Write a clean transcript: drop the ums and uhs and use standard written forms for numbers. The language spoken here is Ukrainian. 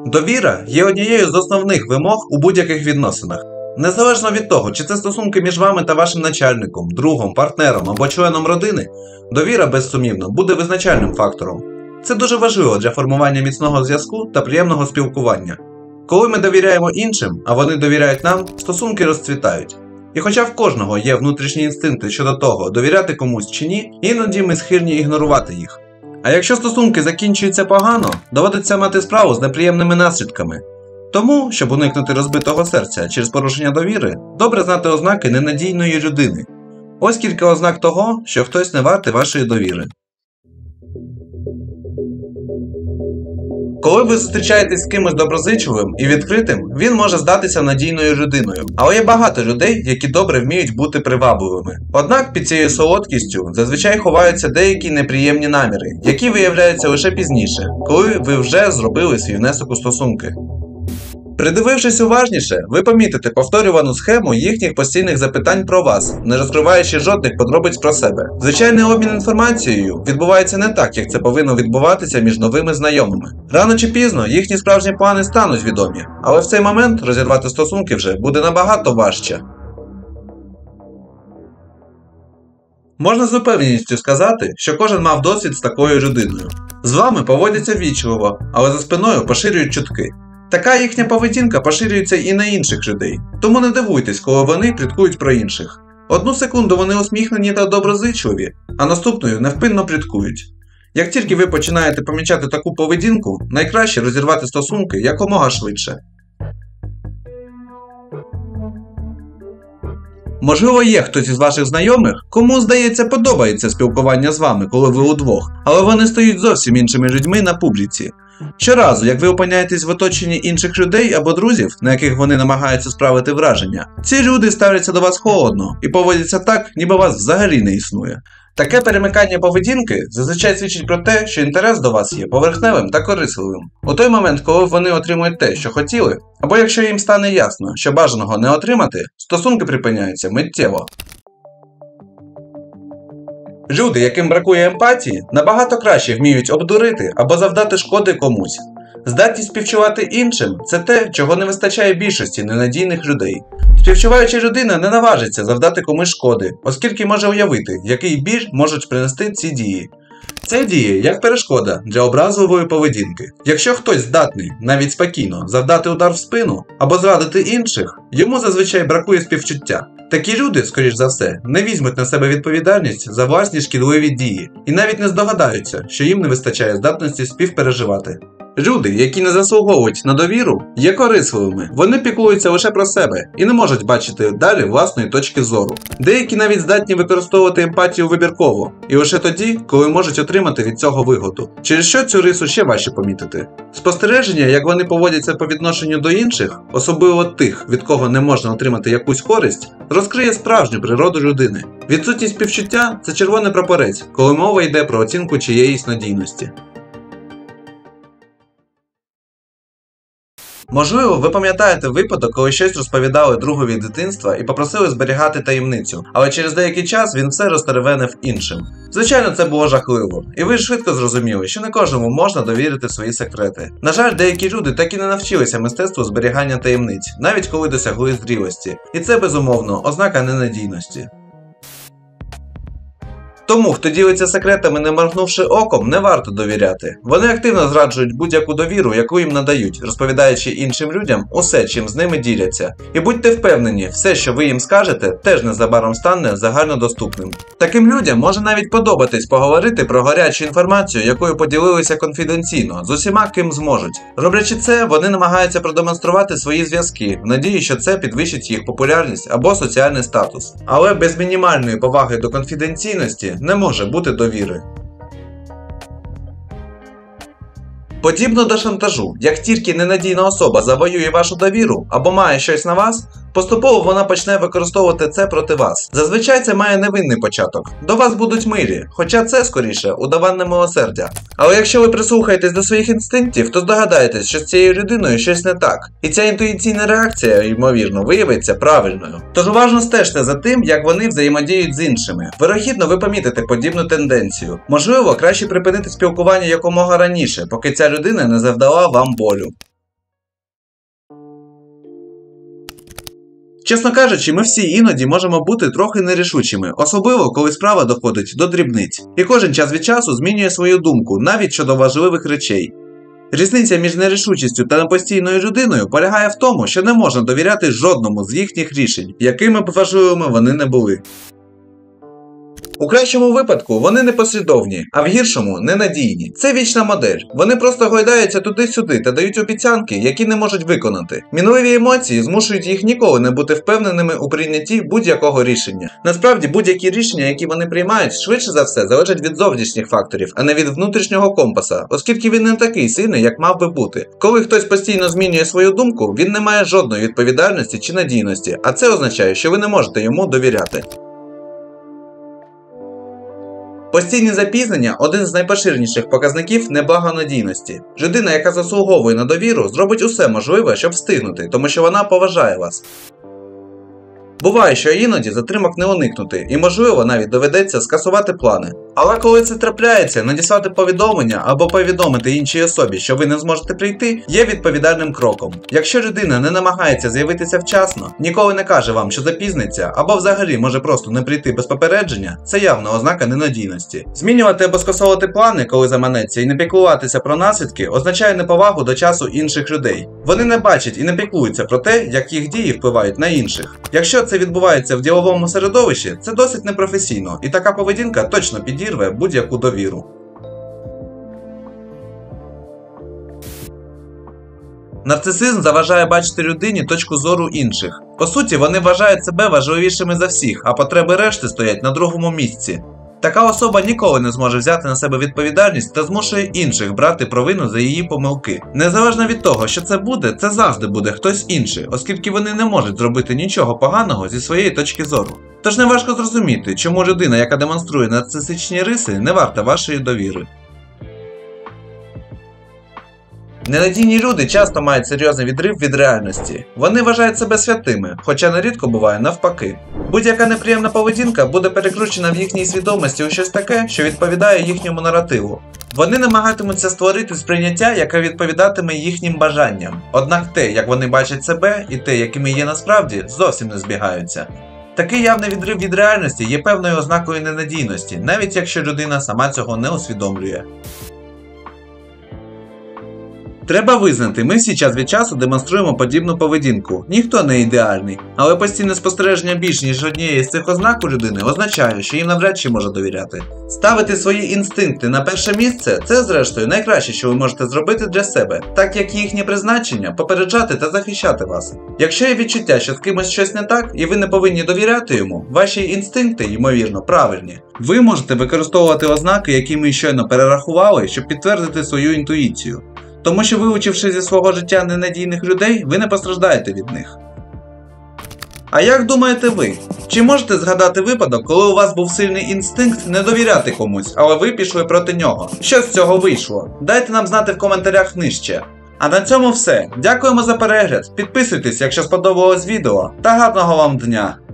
Довіра є однією з основних вимог у будь-яких відносинах. Незалежно від того, чи це стосунки між вами та вашим начальником, другом, партнером або членом родини, довіра, безсумнівно, буде визначальним фактором. Це дуже важливо для формування міцного зв'язку та приємного спілкування. Коли ми довіряємо іншим, а вони довіряють нам, стосунки розцвітають. І хоча в кожного є внутрішні інстинкти щодо того, довіряти комусь чи ні, іноді ми схильні ігнорувати їх. А якщо стосунки закінчуються погано, доводиться мати справу з неприємними наслідками. Тому, щоб уникнути розбитого серця через порушення довіри, добре знати ознаки ненадійної людини. Ось кілька ознак того, що хтось не вартий вашої довіри. Коли ви зустрічаєтесь з кимось доброзичливим і відкритим, він може здатися надійною людиною. Але є багато людей, які добре вміють бути привабливими. Однак під цією солодкістю зазвичай ховаються деякі неприємні наміри, які виявляються лише пізніше, коли ви вже зробили свій внесок у стосунки. Придивившись уважніше, ви помітите повторювану схему їхніх постійних запитань про вас, не розкриваючи жодних подробиць про себе. Звичайний обмін інформацією відбувається не так, як це повинно відбуватися між новими знайомими. Рано чи пізно їхні справжні плани стануть відомі, але в цей момент розірвати стосунки вже буде набагато важче. Можна з упевненістю сказати, що кожен мав досвід з такою людиною. З вами поводяться ввічливо, але за спиною поширюють чутки. Така їхня поведінка поширюється і на інших людей, тому не дивуйтесь, коли вони пліткують про інших. Одну секунду вони усміхнені та доброзичливі, а наступною невпинно пліткують. Як тільки ви починаєте помічати таку поведінку, найкраще розірвати стосунки якомога швидше. Можливо, є хтось із ваших знайомих, кому, здається, подобається спілкування з вами, коли ви удвох, але вони стають зовсім іншими людьми на публіці. Щоразу, як ви опиняєтесь в оточенні інших людей або друзів, на яких вони намагаються справити враження, ці люди ставляться до вас холодно і поводяться так, ніби вас взагалі не існує. Таке перемикання поведінки зазвичай свідчить про те, що інтерес до вас є поверхневим та корисливим. У той момент, коли вони отримують те, що хотіли, або якщо їм стане ясно, що бажаного не отримати, стосунки припиняються миттєво. Люди, яким бракує емпатії, набагато краще вміють обдурити або завдати шкоди комусь. Здатність співчувати іншим – це те, чого не вистачає більшості ненадійних людей. Співчуваюча людина не наважиться завдати комусь шкоди, оскільки може уявити, який біль можуть принести ці дії. Це діє як перешкода для образливої поведінки. Якщо хтось здатний, навіть спокійно, завдати удар в спину або зрадити інших, йому зазвичай бракує співчуття. Такі люди, скоріш за все, не візьмуть на себе відповідальність за власні шкідливі дії і навіть не здогадаються, що їм не вистачає здатності співпереживати. Люди, які не заслуговують на довіру, є корисливими, вони піклуються лише про себе і не можуть бачити далі власної точки зору. Деякі навіть здатні використовувати емпатію вибірково, і лише тоді, коли можуть отримати від цього вигоду. Через що цю рису ще важче помітити? Спостереження, як вони поводяться по відношенню до інших, особливо тих, від кого не можна отримати якусь користь, розкриє справжню природу людини. Відсутність співчуття – це червоний прапорець, коли мова йде про оцінку чиєїсь надійності. Можливо, ви пам'ятаєте випадок, коли щось розповідали другові дитинства і попросили зберігати таємницю, але через деякий час він все розтеревенив іншим. Звичайно, це було жахливо, і ви швидко зрозуміли, що не кожному можна довірити свої секрети. На жаль, деякі люди так і не навчилися мистецтву зберігання таємниць, навіть коли досягли зрілості. І це, безумовно, ознака ненадійності. Тому, хто ділиться секретами, не моргнувши оком, не варто довіряти. Вони активно зраджують будь-яку довіру, яку їм надають, розповідаючи іншим людям усе, чим з ними діляться. І будьте впевнені, все, що ви їм скажете, теж незабаром стане загальнодоступним. Таким людям може навіть подобатись поговорити про гарячу інформацію, якою поділилися конфіденційно, з усіма, ким зможуть. Роблячи це, вони намагаються продемонструвати свої зв'язки, в надії, що це підвищить їх популярність або соціальний статус. Але без мінімальної поваги до конфіденційності не може бути довіри. Подібно до шантажу, як тільки ненадійна особа завоює вашу довіру або має щось на вас, поступово вона почне використовувати це проти вас. Зазвичай це має невинний початок. До вас будуть милі, хоча це, скоріше, удаванне милосердя. Але якщо ви прислухаєтесь до своїх інстинктів, то здогадаєтесь, що з цією людиною щось не так. І ця інтуїційна реакція, ймовірно, виявиться правильною. Тож уважно стежте за тим, як вони взаємодіють з іншими. Вирогідно, ви помітите подібну тенденцію. Можливо, краще припинити спілкування якомога раніше, поки ця людина не завдала вам болю. Чесно кажучи, ми всі іноді можемо бути трохи нерішучими, особливо коли справа доходить до дрібниць. І кожен час від часу змінює свою думку, навіть щодо важливих речей. Різниця між нерішучістю та непостійною людиною полягає в тому, що не можна довіряти жодному з їхніх рішень, якими б важливими вони не були. У кращому випадку вони непослідовні, а в гіршому ненадійні. Це вічна модель. Вони просто гойдаються туди-сюди та дають обіцянки, які не можуть виконати. Мінливі емоції змушують їх ніколи не бути впевненими у прийнятті будь-якого рішення. Насправді, будь-які рішення, які вони приймають, швидше за все залежать від зовнішніх факторів, а не від внутрішнього компаса, оскільки він не такий сильний, як мав би бути. Коли хтось постійно змінює свою думку, він не має жодної відповідальності чи надійності, а це означає, що ви не можете йому довіряти. Постійні запізнення – один з найпоширеніших показників неблагонадійності. Людина, яка заслуговує на довіру, зробить усе можливе, щоб встигнути, тому що вона поважає вас. Буває, що іноді затримок не уникнути, і можливо навіть доведеться скасувати плани. Але коли це трапляється, надіслати повідомлення або повідомити іншій особі, що ви не зможете прийти, є відповідальним кроком. Якщо людина не намагається з'явитися вчасно, ніколи не каже вам, що запізниться, або взагалі може просто не прийти без попередження, це явна ознака ненадійності. Змінювати або скасовувати плани, коли заманеться, і не піклуватися про наслідки, означає неповагу до часу інших людей. Вони не бачать і не піклуються про те, як їх дії впливають на інших. Якщо це відбувається в діловому середовищі, це досить непрофесійно, і така поведінка точно підірве будь-яку довіру. Нарцисизм заважає бачити людині точку зору інших. По суті, вони вважають себе важливішими за всіх, а потреби решти стоять на другому місці. Така особа ніколи не зможе взяти на себе відповідальність та змушує інших брати провину за її помилки. Незалежно від того, що це буде, це завжди буде хтось інший, оскільки вони не можуть зробити нічого поганого зі своєї точки зору. Тож неважко зрозуміти, чому людина, яка демонструє нарцисичні риси, не варта вашої довіри. Ненадійні люди часто мають серйозний відрив від реальності. Вони вважають себе святими, хоча нерідко буває навпаки. Будь-яка неприємна поведінка буде перекручена в їхній свідомості у щось таке, що відповідає їхньому наративу. Вони намагатимуться створити сприйняття, яке відповідатиме їхнім бажанням. Однак те, як вони бачать себе, і те, якими є насправді, зовсім не збігаються. Такий явний відрив від реальності є певною ознакою ненадійності, навіть якщо людина сама цього не усвідомлює. Треба визнати, ми всі час від часу демонструємо подібну поведінку. Ніхто не ідеальний, але постійне спостереження більш ніж однієї з цих ознак у людини означає, що їм навряд чи може довіряти. Ставити свої інстинкти на перше місце – це, зрештою, найкраще, що ви можете зробити для себе, так як їхнє призначення – попереджати та захищати вас. Якщо є відчуття, що з кимось щось не так, і ви не повинні довіряти йому, ваші інстинкти, ймовірно, правильні. Ви можете використовувати ознаки, які ми щойно перерахували, щоб підтвердити свою інтуїцію. Тому що, вилучивши зі свого життя ненадійних людей, ви не постраждаєте від них. А як думаєте ви? Чи можете згадати випадок, коли у вас був сильний інстинкт не довіряти комусь, але ви пішли проти нього? Що з цього вийшло? Дайте нам знати в коментарях нижче. А на цьому все. Дякуємо за перегляд, підписуйтесь, якщо сподобалось відео, та гарного вам дня!